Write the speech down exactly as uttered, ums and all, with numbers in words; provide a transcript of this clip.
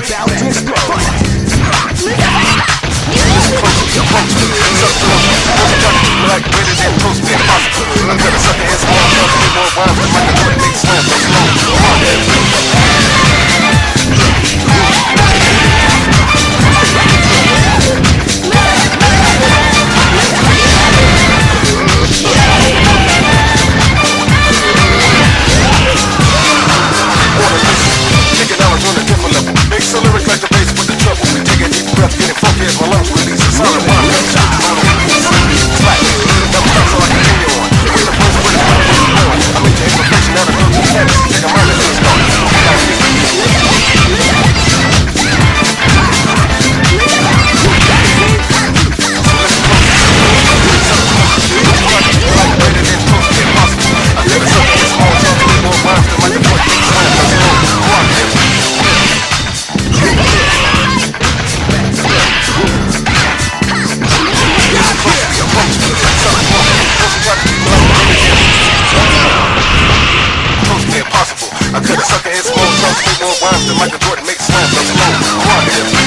about to explode. Like greater than close to impossible. I'm gonna suck his small drugs, need more rhymes than Michael Jordan makes slams so slow. Come on, taking knowledge on a different level. Makes a lyric like the bass with the trouble. We take a deep breath, getting funky as my lungs release a solid one. I could've sucked his small drugs, need more rhymes than Michael Jordan makes slams so slow. Come on,